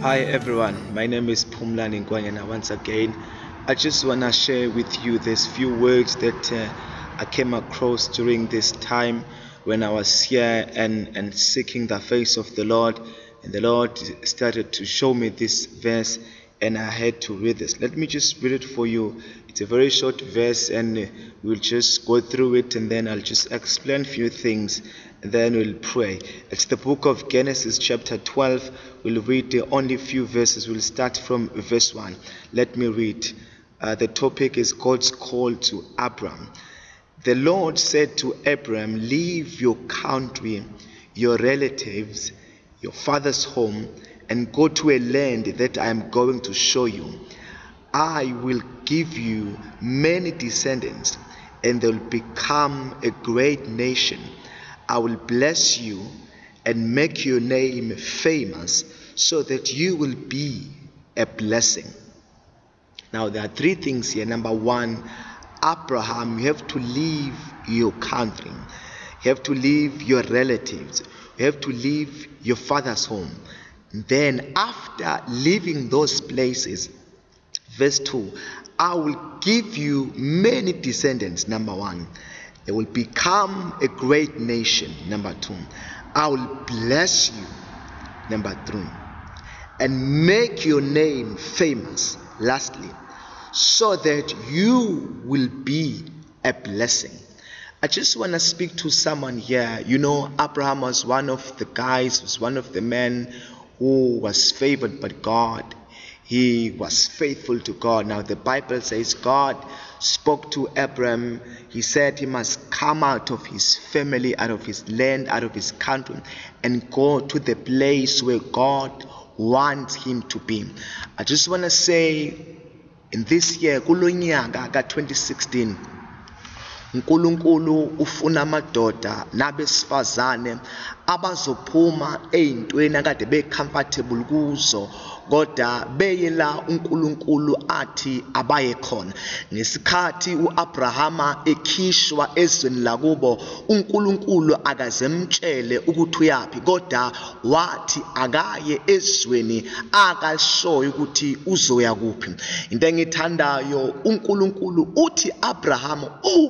Hi everyone, my name is Phumlani Ngwanyana. Once again, I just want to share with you these few words that I came across during this time when I was here and seeking the face of the Lord. And the Lord started to show me this verse and I had to read this. Let me just read it for you. It's a very short verse and we'll just go through it and then I'll just explain a few things and then we'll pray. It's the book of Genesis chapter 12. We'll read only a few verses. We'll start from verse 1. Let me read. The topic is God's call to Abram. The Lord said to Abram, leave your country, your relatives, your father's home, and go to a land that I am going to show you. I will give you many descendants, and they will become a great nation. I will bless you and make your name famous so that you will be a blessing. Now there are three things here. Number one, Abraham, you have to leave your country. You have to leave your relatives. You have to leave your father's home. Then after leaving those places, verse 2, I will give you many descendants. Number one, they will become a great nation. Number two, I will bless you. Number three, and make your name famous. Lastly, so that you will be a blessing. I just want to speak to someone here. You know, Abraham was one of the guys, was one of the men who was favored by God. He was faithful to God. Now the Bible says God spoke to Abraham. He said he must come out of his family, out of his land, out of his country, and go to the place where God wants him to be. I just want to say, in this year, kulonyaka ka-2016, uNkulunkulu ufuna amadoda nabesifazane abazophuma ey'ntweni akade be-comfortable kuzo, kodwa beyela uNkulunkulu athi abaye khona. Ngesikhathi uAbrahama ekhishwa ezweni lakubo, uNkulunkulu akazemtshele ukuthi uyaphi, kodwa wathi akaye ezweni akashoyo ukuthi uzoya kuphi. Into engithandayo, uNkulunkulu uthi Abrahama,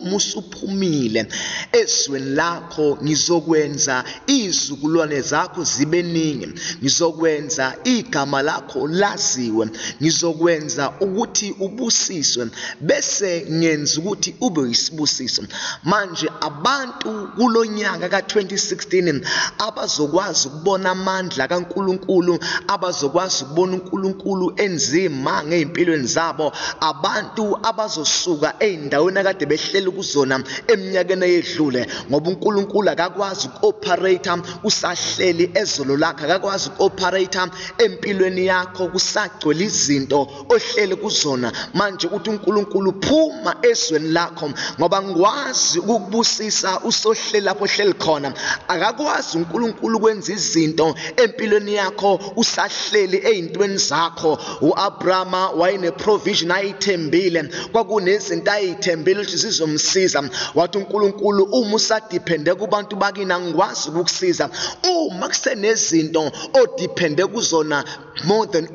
usuphumile ezweni lakho ngizokwenza izizukulwane zakho zibe ningi, ngizokwenza igama lakho laziwe, ngizokwenza ukuthi ubusiswe, bese ngenza ukuthi ube yisibusiso. Manje abantu kulonyaka ka-2016 abazokwazi ukubona amandla kaNkulunkulu, abazokwazi ukubona uNkulunkulu enzima ngey'mpilweni zabo, abantu abazosuka ey'ndaweni akade behleli kuzona eminyakeni eyedlule, ngoba uNkulunkulu akakwazi uku-operate usahleli ezolo lakho, akakwazi uku-operate empilweni yakho kusagcwele izinto ohleli kuzona. Manje uthi uNkulunkulu phuma ezweni lakho, ngoba ngikwazi ukukubusisa usohleli lapho ohleli khona. Akakwazi uNkulunkulu ukwenza izinto empilweni yakho usahleli ey'ntweni zakho. uAbrahama wayene-provision ayithembile, kwakunezinto ayithembile ukuthi zizomsiza. Wathi uNkulunkulu, uma usadipende kubantu bakini angikwazi ukukusiza. Uma kusenezinto odipende kuzona more than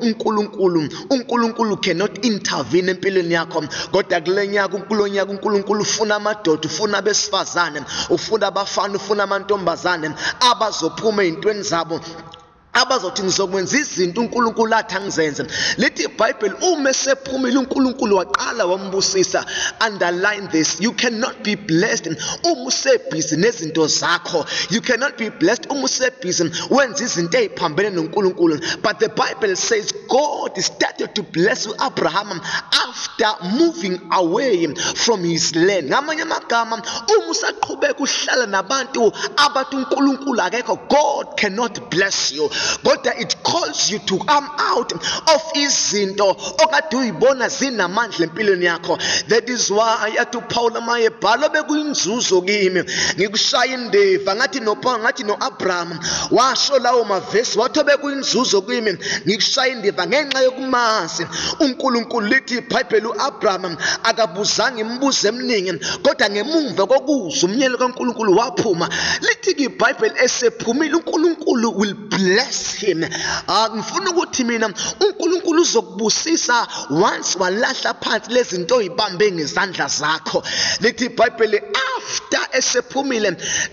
uNkulunkulu cannot intervene empilweni yakho. Kodwa kulonyaka uNkulunkulu ufuna amadoda, ufuna abesifazane, ufuna abafana, ufuna amantombazane abazophuma ey'ntweni zabo, abazothi ngizokwenza izinto uNkulunkulu athi angizenze. Lithi iBhayibheli uma esephumile uNkulunkulu waqala wambusisa. Underline this, you cannot be blessed uma usebhizi nezinto zakho. You cannot be blessed uma usebhizi wenza izinto ey'phambene noNkulunkulu. But the Bible says God started to bless Abraham after moving away from his land. Ngamanye amagama, uma usaqhubeka uhlala nabantu abathi uNkulunkulu akekho, God cannot bless you. But it calls you to come out of izinto okade uyibona zinamandla empilweni yakho. That is why yathi uPaul mayebhala bekuyinzuzo kimi ngikushaya indeva, ngathi noPaul, ngathi noAbraham washo lawo mavesi, wathi bekuyinzuzo kimi ngikushaya indeva ngenxa yokumazi uNkulunkulu. Lithi iBhayibheli uAbraham akabuzanga imibuzo eminingi, kodwa ngemuva kokuzwa umyalelo kaNkulunkulu waphuma. Lithi iBhayibheli esephumile uNkulunkulu will bless bless him. Ngifuna ukuthi mina uNkulunkulu uzokubusisa once walahla phansi lezinto oyibambe ngezandla zakho. Lithi iBhayibheli after esephumile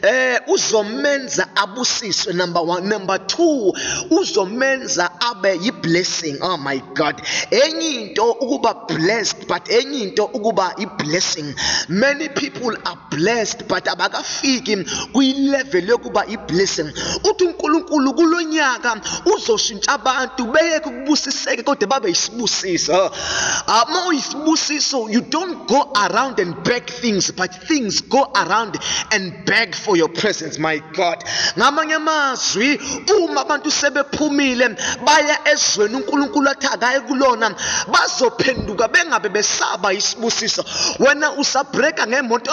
uzomenza abusiswe, number 1. Number 2, uzomenza abe yi-blessing. Oh my God. Enye into ukuba blessed, but enye into ukuba i-blessing. Many people are blessed but abakafiki kwi-level yokuba i-blessing. Uthi uNkulunkulu kulonyaka uzoshintsha abantu beyeke ukubusiseke kodwa babe yisibusiso. Uma uyisibusiso, you don't go around and beg things, but things go around and beg for your presence. My God. Ngamanye amazwi, uma abantu sebephumile baya ezweni uNkulunkulu athi akaye kulona, bazophenduka bengabe besaba isibusiso. Wena usabreaka ngemoto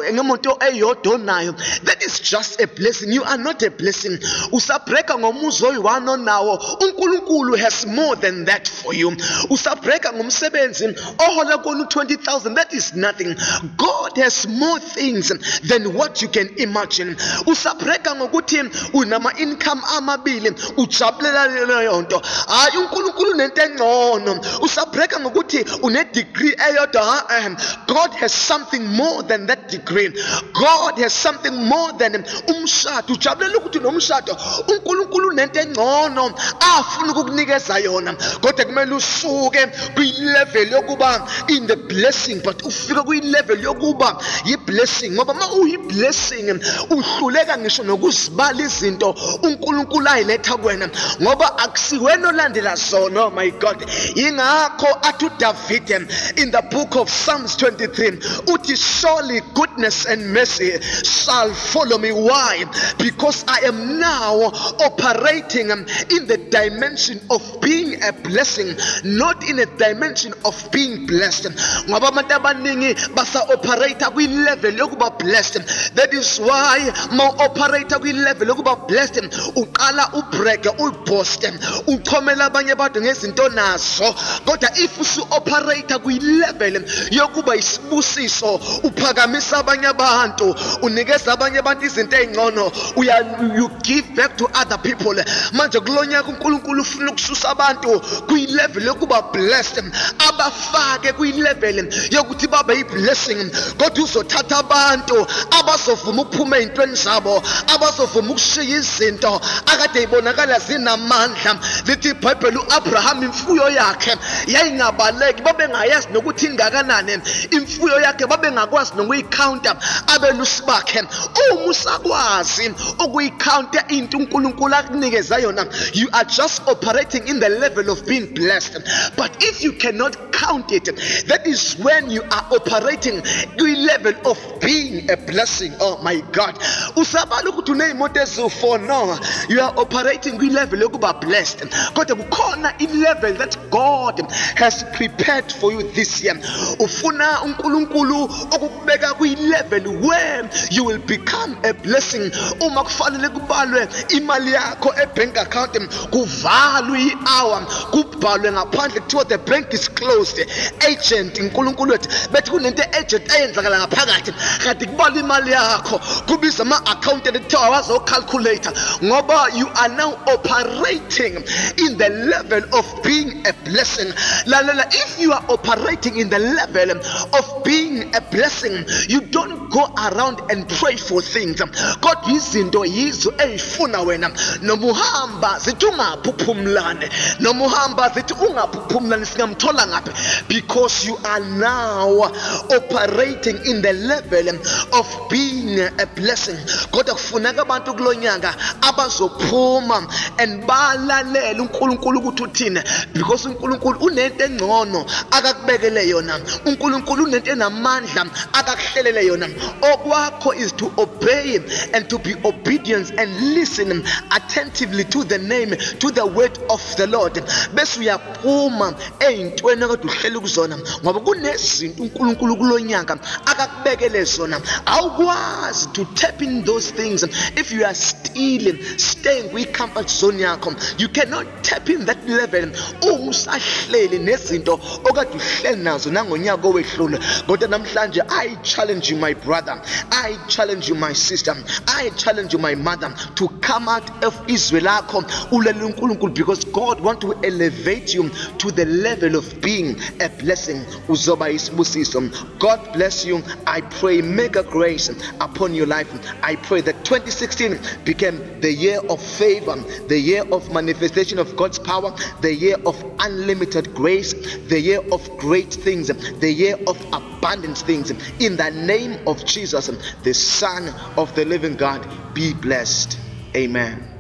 eyodwa nayo, that is just a blessing. You are not a blessing. Usabreaka ngomuzi oyi-1 onawo, uNkulunkulu has more than that for you. Usabreaka ngomsebenzi ohola kona 20,000, that is nothing. God has more things than what you can imagine. Usabreaka ngokuthi unama income amabili, ujabulela leyo nto. Hayi, uNkulunkulu unento engcono. Usabreaka ngokuthi une degree eyodwa. God has something more than that degree. God has something more than umshado. Ujabulela ukuthi nomshado uNkulunkulu unento engcono afuna ukukunikeza yona, kodwa kumele usuke kwi-level yokuba in the blessing, but ufika kwi-level yokuba yi-blessing. Ngoba ma uyi-blessing uhluleka ngisho nokuzibala izinto uNkulunkulu ayiletha kuwena, ngoba akusiwena olandela zona. Oh my God. Ingakho athi uDavid in the book of Psalms 23 uthi, surely goodness and mercy shall follow me. Why? Because I am now operating in the dimension of being a blessing, not in a dimension of being blessed. Ngoba abantu abaningi basa operate kwi-level yokuba blessed. That is why ma operate kwi-level yokuba blessed, uqala ubreke, uboste, uqhomela abanye abantu ngezinto nazo. Kodwa if usu operate kwi-level yokuba isibusiso, uphakamisa abanye abantu, unikeza abanye abantu izinto ezingcono, you give back to other people. Manje kulonyaka uNkulunkulu ufuna ukususa abantu kwi-level yokuba blessed, abafake kwi-level yokuthi babe yi-blessing. Kodwa uzothatha abantu abazovuma ukuphuma ey'ntweni zabo, abazovuma ukushiya izinto akade ibonakala zinamandla. Lithi iBhayibheli u-Abraham imfuyo yakhe yayingabaleki, babengayazi nokuthi ingakanani imfuyo yakhe, babengakwazi nokuyikhawunta abelusi bakhe. Uma usakwazi ukuyikhawunta into uNkulunkulu akunikeza yona, you are just operating in the level of being blessed. But if you cannot count it, that is when you are operating the level of being a blessing. Oh my God. Usabala ukuthi uneyimoto eziwu-4, no, you are operating kwi-level yokuba blessed. Kodwa kukhona i-level that God has prepared for you this year. Ufuna uNkulunkulu ukukubeka kwi-level where you will become a blessing. Uma kufanele kubalwe imali yakho e-bank account, kuvalwe i-hour, kubhalwe ngaphandle kuthiwa the bank is closed. Agent uNkulunkulu wethu bethi kunento agent eyenzakala ngaphakathi, kanti kubalwa imali yakho, kubiza ama-accountant kuthiwa wazocalculator, ngoba you are now operating in the level of being a blessing. Lalela, if you are operating in the level of being a blessing, you don't go around and pray for things. Kodwa izinto yizo eyifuna wena. Nomuhamba zithi ungaphuphumlane, nomuhamba zithi ungaphuphumlane, singamthola ngaphi? Because you are now operating in the level of being a blessing. Kodwa kufuneka abantu kulonyaka abazophuma and balalela uNkulunkulu ukuthi uthini, because uNkulunkulu unento engcono akakubekele yona. uNkulunkulu unento enamandla akakuhlelele yona. Okwakho is to obey and to be obedient and listen attentively to the name, to the word of the Lord. Bese uyaphuma eyintweni kodwa uhleli kuzona, ngoba kunezinto uNkulunkulu kulonyaka akakubekele zona. Awukwazi to tap in those things if you are still staying kwi-comfort zone yakho. You cannot tap in that level usahleli nezinto okade uhleli nazo nangonyaka owedlule. Kodwa namhlanje I challenge you, my brother, I challenge you, my sister, I challenge you, my mother, to come out of Israel lakho ulele uNkulunkulu, because God want to elevate you to the level of being a blessing. Uzoba isibusiso. God bless you. I pray mega grace upon your life. I pray that 2016 became the year of favor, the year of manifestation of God's power, the year of unlimited grace, the year of great things, the year of abundant things. In the name of Jesus, the Son of the living God, be blessed. Amen.